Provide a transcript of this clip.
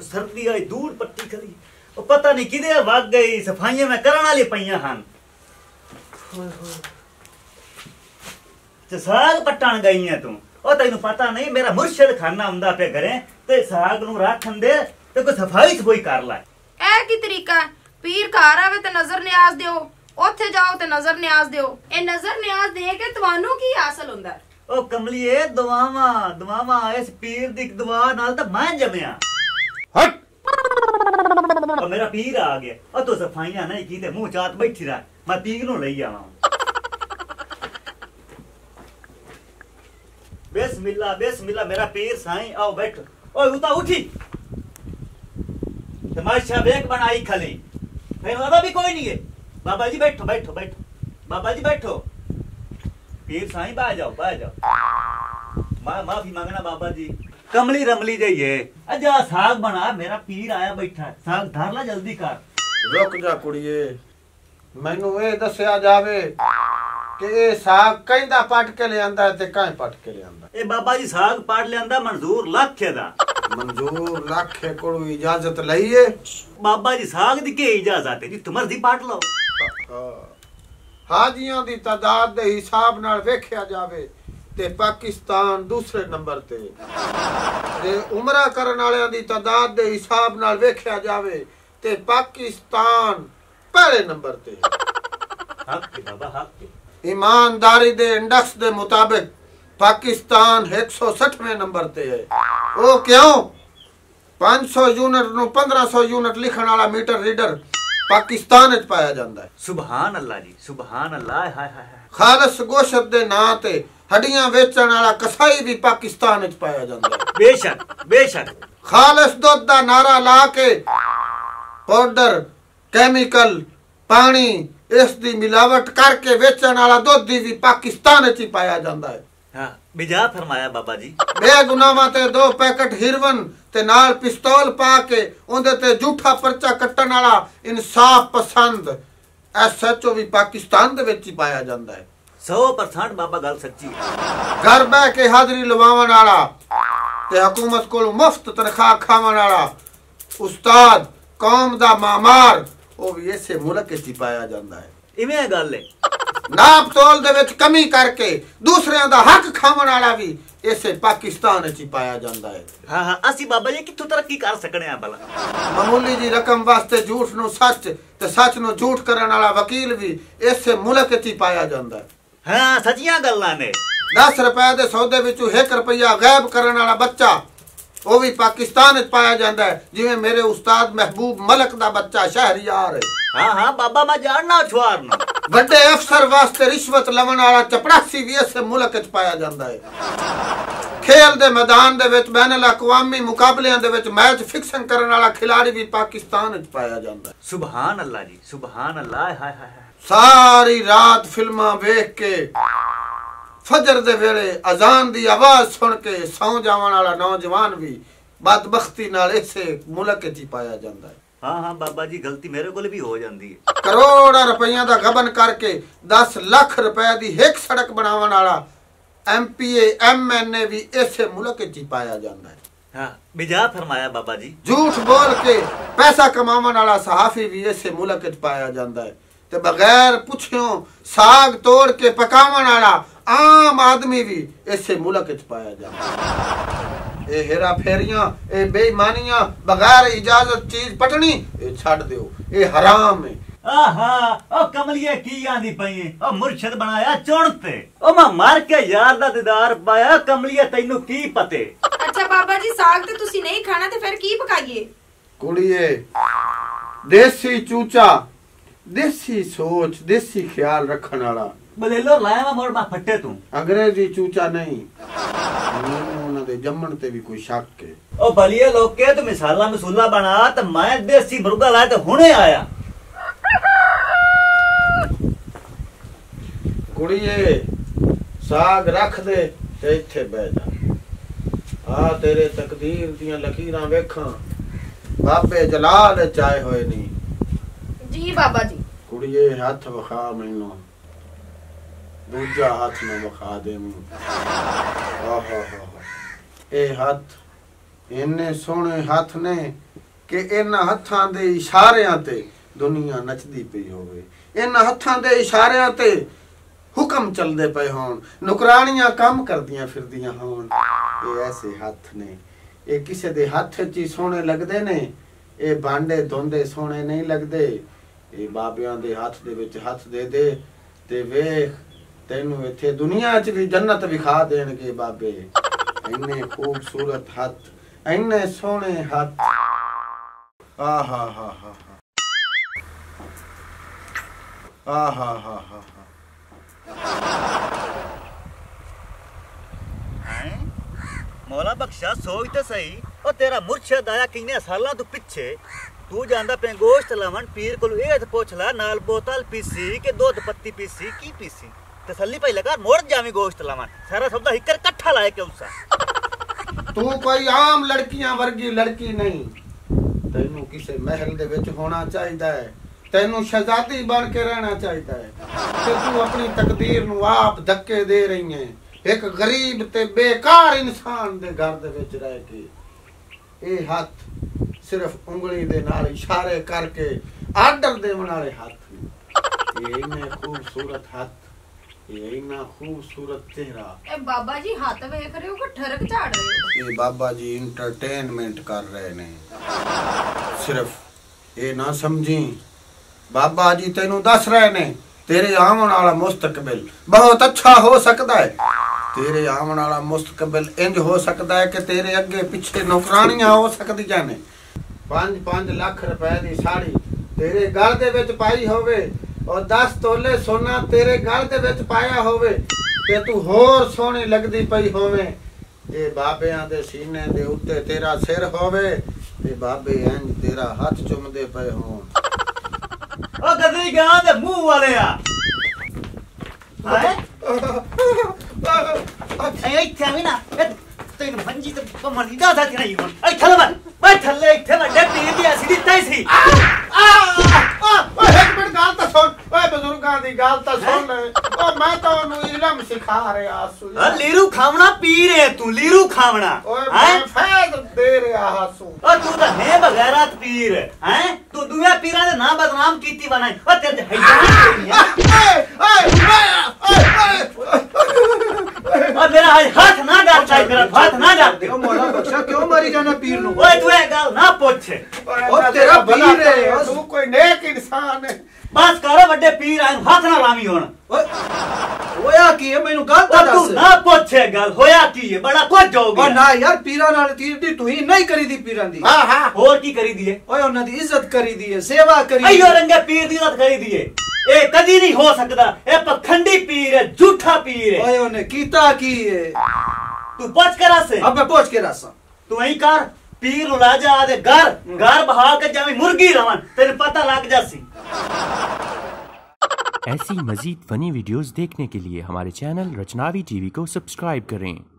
सर्दी आई दूर पट्टी खली ओ पता नहीं किदे वग गई सफाइयां मैं करन वाली पईयां हन ते साग पट्टन गई है तू ओ तैनू पता नहीं मेरा मुर्शिद खाना हुंदा पे घरे ते साग नू रखन दे ते कोई सफाई सफाई कर ला ए की तरीका पीर घर आवे ते नजर न्याज दियो ओथे जाओ ते नजर न्याज दियो ए नजर न्याज दे के तवानू की हासिल हुंदा ओ कमलिए दुआवा इस पीर दी दुआ नाल तां मैं जमया हट ओ मेरा पीर आ गया ओ तू सफाइयां नहीं की ते मुंह चात बैठी रह मैं पीर नू लई आवां बिस्मिल्लाह मेरा पीर साईं आओ बैठो ओ उता उठी तमाशा बेक बनाई खली नहीं वादा भी कोई नहीं है बाबा जी बैठो बाबा जी बैठो पीर साईं बाहर जाओ माफी मांगना बाबा जी कमली रमली जाइए अजा साग बना मेरा पीर आया बैठा साग धर ला जल्दी कर रुक जा कुड़िए मैनू ये दसिया जावे कि ये साग कहंदा पट के ले आंदा ते काहे पट के ले आंदा ए बाबा जी साग पाट ले आंदा मंजूर लाखे दा मंजूर लाखे कोई इजाजत लईए बाबा जी साग दी के इजाजत है जी तुम मर्जी पाट लो हाजियां दी तादाद दे हिसाब नाल वेखिया जावे ते पाकिस्तान दूसरे नंबर ते उमरा करन वालियां दी तादाद दे हिसाब नाल वेखिया जावे ते पाकिस्तान पहले नंबर ते हक के बाबा हक के ईमानदारी दे इंडेक्स दे मुताबिक पाकिस्तान 160वें नंबर ते है ओ क्यों 500 यूनिट नु 1500 यूनिट लिखण वाला मीटर रीडर पाकिस्तान विच पाया जांदा है सुभान अल्लाह जी सुभान अल्लाह हाय हाय खालस गोश्त दे नां ते हड्डियां बेचण वाला कसाई भी पाकिस्तान विच पाया जांदा है बेशक खालस दूध दा नारा ला के पाउडर केमिकल पानी इस दी मिलावट करके बेचण वाला दूध भी पाकिस्तान विच पाया जांदा है हां बिजा फरमाया बाबा जी बेगुनाहां ते 2 पैकेट हिरवन ते नाल पिस्तौल पा के ओंदे ते झूठा पर्चा कट्टण वाला इंसाफ पसंद एसएचओ भी पाकिस्तान दे विच ही पाया जांदा है 100% बाबा गल सच्ची है घर बह के हाजरी लवावण वाला ते हुकूमत कोलों मुफ्त तनख्वाह खावण वाला उस्ताद कौम दा मामार ओ भी इसे मुल्क विच ही पाया जांदा है इवें गल है नाप तोल दे विच कमी करके दूसरियां दा हक खावण वाला भी इसे पाकिस्तान विच ही पाया जांदा है हां असी बाबा जी कित्थों तरक्की कर सकने आ भला मामूली जी रकम वास्ते झूठ नु सच ते सच नु झूठ करन वाला वकील भी इसे मुल्क विच ही पाया जांदा है हां सच्चियां गल्लां ने 10 रुपए दे सौदे विचों 1 रुपया गायब करन वाला बच्चा वो भी पाकिस्तान विच पाया जांदा है जिवें मेरे उस्ताद महबूब मलक दा बच्चा शहरियार है हां बाबा मैं जानना छुआर ना बड़े अफसर वास्ते रिश्वत लवण वाला चपड़ासी भी इस मुल्क विच पाया जांदा है खेल दे मैदान दे विच बैनुल अक़वामी मुकाबलियां दे विच मैच फिक्सिंग करन वाला खिलाड़ी भी पाकिस्तान विच पाया जांदा है सुभान अल्लाह जी सुभान अल्लाह हाय हाय सारी रात फिल्मां वेख के फजर दे वेले अजान दी आवाज सुन के सौ जावण वाला नौजवान भी बदबख्ती नाल इसे मुल्क विच पाया जांदा है हां बाबा जी गलती मेरे कोल भी हो जांदी है करोड़ां रुपइयां दा गबन करके 10 लाख रुपए दी एक सड़क बनावण वाला एमपीए एमएनए भी इसे मुल्क विच पाया जांदा है हां बिजा फरमाया बाबा जी झूठ बोल के पैसा कमावण वाला सहाफी भी इसे मुल्क विच पाया जांदा है ते बगैर पुछियो साग तोड़ के पकावण वाला आम आदमी भी इसे मुल्क विच पाया जांदा है ए हेरा फेरियां ए बेईमानियां बगैर इजाजत चीज पटनी ए छड़ दियो ए हराम है आहा ओ कमलिया की आंदी पई है ओ मुर्शिद बनाया चुनते ओ मैं मर के यार दा दीदार पाया कमलिया तैनू की पते अच्छा बाबा जी साग ते तुसी नहीं खाना ते फिर की पकाइए कुड़िए देसी चूचा देसी सोच देसी ख्याल रखने वाला बलेलो लाया मोड़ मा फटे तू अंग्रेजी चूचा नहीं उन्हां दे जम्मण ते भी कोई शक है ओ बलिए लोग के तो मिसाला मसूला बना तो मैं देसी मुर्गा लाया तो हुने आया कुड़िए साग रख दे ते इत्थे बैठ जा आ तेरे तकदीर दियां लकीरां वेखां बाबे जलाल चाहे होए नहीं जी बाबा जी कुड़िए हाथ वखा मैनू दूजा हाथ न वखा दे ए हाथ ਇੰਨੇ ਸੋਹਣੇ ਹੱਥ ਨੇ ਕਿ ਇਹਨਾਂ ਹੱਥਾਂ ਦੇ ਇਸ਼ਾਰਿਆਂ ਤੇ ਦੁਨੀਆ ਨੱਚਦੀ ਪਈ ਹੋਵੇ। ਇਹਨਾਂ ਹੱਥਾਂ ਦੇ ਇਸ਼ਾਰਿਆਂ ਤੇ ਹੁਕਮ ਚੱਲਦੇ ਪਏ ਹੋਣ, ਨੁਕਰਾਣੀਆਂ ਕੰਮ ਕਰਦੀਆਂ ਫਿਰਦੀਆਂ ਹੋਣ। ਇਹ ਐਸੇ ਹੱਥ ਨੇ, ਇਹ ਕਿਸੇ ਦੇ ਹੱਥ 'ਚ ਹੀ ਸੋਹਣੇ ਲੱਗਦੇ ਨੇ। ਇਹ ਭਾਂਡੇ ਧੋਂਦੇ ਸੋਹਣੇ ਨਹੀਂ ਲੱਗਦੇ। ਇਹ ਬਾਬਿਆਂ ਦੇ ਹੱਥ ਦੇ ਵਿੱਚ ਹੱਥ ਦੇ ਦੇ ਤੇ ਵੇਖ, ਤੈਨੂੰ ਇੱਥੇ ਦੁਨੀਆ 'ਚ ਵੀ ਜੰਨਤ ਵਿਖਾ ਦੇਣਗੇ ਬਾਬੇ। ਇੰਨੇ ਖੂਬਸੂਰਤ ਹੱਥ, ਇੰਨੇ ਸੋਹਣੇ ਹੱਥ। ਆਹਾ ਹਾ ਹਾ ਹਾ, ਆਹਾ ਹਾ ਹਾ। मौला बख्शा सोच तो सही, और तेरा मुर्शद आया किन्ने सालां तो पिछे। तू जांदा पे गोश्त लावन पीर को ये पूछ ला नाल बोतल पीसी के दूध पत्ती पीसी की पीसी तसल्ली पई लगा मोड़ जावी गोश्त लावन सारा सौदा हिकर इकट्ठा लाए के उसा। तू कोई आम लड़कियां वर्गी लड़की नहीं, तैनू किसे महल दे विच होना चाहिदा है। तैनू शहजादी बन के रहना चाहिदा है ते तू अपनी तकदीर नू आप धक्के दे रही है एक गरीब ते बेकार इंसान दे घर दे विच रह के। ये हाथ सिर्फ उंगली दे नाल इशारे करके आर्डर देवन वाले हाथ ने। ये इन्ने खूबसूरत हाथ, ये इन्ना खूबसूरत चेहरा। ए बाबा जी हाथ वेख रहे हो कि ठरक झाड़ रहे हो? ये बाबा जी इंटरटेनमेंट कर रहे ने, सिर्फ ये ना समझी। बाबा जी तेनू दस रहे ने तेरे आवन वाला मुस्तकबिल बहुत अच्छा हो सकता है। तेरे आवन वाला मुस्तकबिल इंज हो सकता है कि तेरे अगे पिछे नौकरानियां हो सकदियां ने। 5-5 लाख रुपए दी साड़ी तेरे गल दे विच पाई होवे और 10 तोले सोना तेरे गल दे विच पाया होवे ते तू होर सोहनी लगदी पई होवे। ये बाबियां दे सीने दे उत्ते तेरा सिर होवे ते बाबे इंज तेरा हाथ चुमदे पए होण। ओ गदरी गां दे मुंह वाले आ ऐ इत्थे ना तेन मंजी ते बमनी दा था कि नहीं हुन ऐ थले मैं थले इत्थे वड्डे पीर दी ऐसी दित्ता ही सी। ओ एक मिनट गाल ता सुन, ओए बुजुर्गां दी गाल ता सुन। ओ मैं तो ओनू इल्म सिखा रहा सु। लीरू खावना पीर है तू, लीरू खावना ओए मैं फैज दे रहा सु। ओ तू तो है बगैरत पीर हैं, तू दुनिया पीरा दे ना बदनाम कीती बनाई। ओ तेरे और मेरा हाथ ना डालता है, मेरा हाथ ना डालते। ओ मौला बख्शा क्यों मारी जाना पीर नु? ओए तू ये गल ना पूछ। ओ तेरा पीर है, तू कोई नेक इंसान है। बस करो बड़े पीर आए हाथ ना लावी हुन। होया की है मैनू गल ता तू दस। ना पूछे गल होया की है, बड़ा कुछ जाओगे। ओ ना यार पीरा नाल तीर दी तू ही नहीं करी दी पीरां दी। हां हां और की करी दिए? ओए उन्हां दी इज्जत करी दी है, सेवा करी। अयो रंगे पीर दी इज्जत करी दिए, ए कदी नहीं हो सकदा। ए पखंडी पीर है, झूठा पीर है। ओए ओने कीता की है? तू पूछ कर से अब मैं पूछ के रासा तू वही कर पीर उला जा आदे घर बहा के जावे मुर्गी रवन तेरे पता लग जासी। ऐसी मजीद फनी वीडियोस देखने के लिए हमारे चैनल रचनावी टीवी को सब्सक्राइब करें।